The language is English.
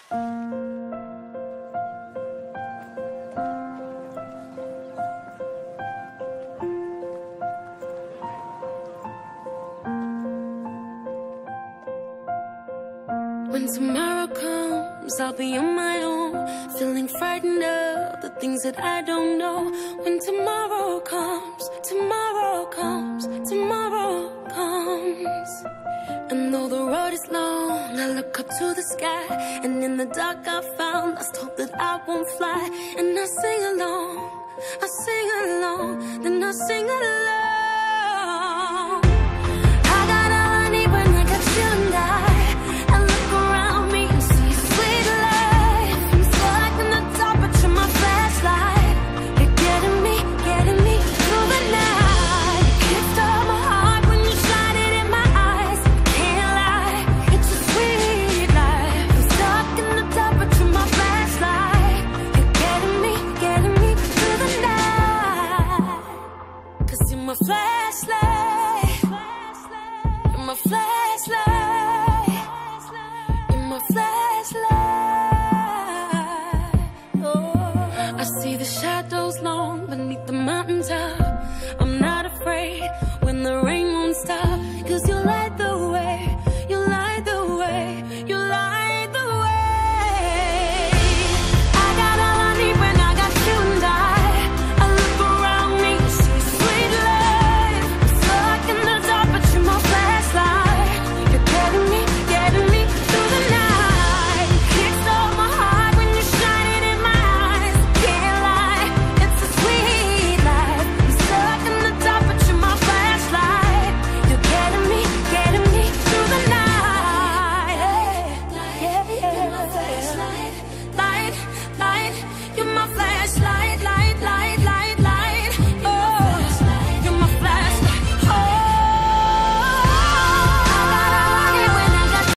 When tomorrow comes, I'll be on my own, feeling frightened of the things that I don't know. When tomorrow comes, tomorrow comes, tomorrow comes. And though the road is long, I look up to the sky, and in the dark I found lost hope that I won't fly. And I sing along, then I sing along.